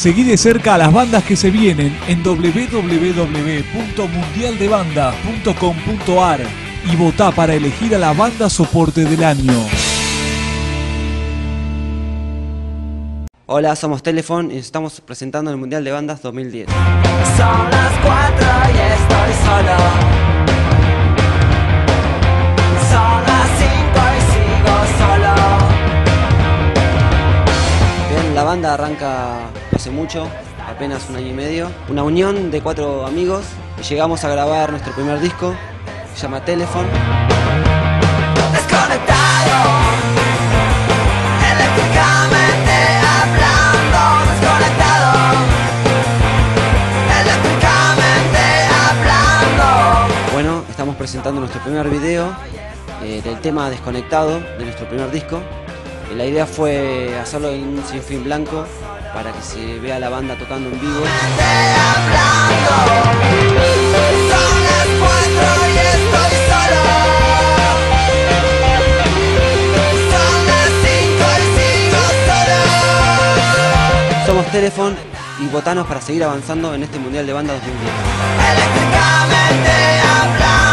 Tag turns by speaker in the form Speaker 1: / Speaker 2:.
Speaker 1: Seguí de cerca a las bandas que se vienen en www.mundialdebandas.com.ar y votá para elegir a la banda soporte del año.
Speaker 2: Hola, somos Telephone y nos estamos presentando en el Mundial de Bandas 2010.
Speaker 3: Son las 4 y estoy solo. Son las 5 y sigo solo.
Speaker 2: Bien, la banda arranca hace mucho, apenas 1 año y medio. Una unión de 4 amigos y llegamos a grabar nuestro primer disco, se llama Telephone.
Speaker 3: Desconectado, eléctricamente hablando. Desconectado, eléctricamente hablando.
Speaker 2: Bueno, estamos presentando nuestro primer video del tema Desconectado de nuestro primer disco. La idea fue hacerlo en un sinfín blanco para que se vea la banda tocando en vivo.
Speaker 3: Son las 4 y estoy solo. Son las 5 y sigo solo.
Speaker 2: Somos Telephone y votanos para seguir avanzando en este Mundial de Bandas 2010.
Speaker 3: Eléctricamente hablando.